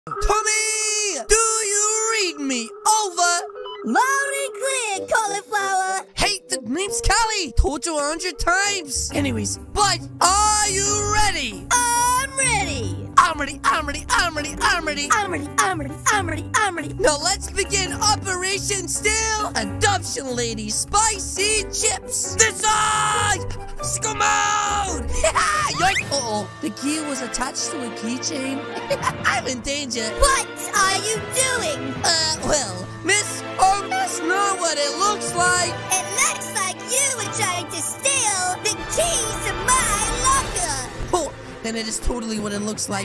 Tommy! Do you read me? Over! Loud and clear, cauliflower! Hey, the name's Callie! Told you 100 times! Anyways, but are you ready? I'm ready! I'm ready, I'm ready, I'm ready, I'm ready! I'm ready, I'm ready, I'm ready, I'm ready! Now let's begin Operation Steal Adoption Lady Spicy Chips! This eye! Sicko mode! Yoink! Uh-oh, the key was attached to a keychain. I'm in danger. What are you doing? Well, miss, oh, that's not what it looks like. It looks like you were trying to steal the keys to my locker! Oh, then it is totally what it looks like.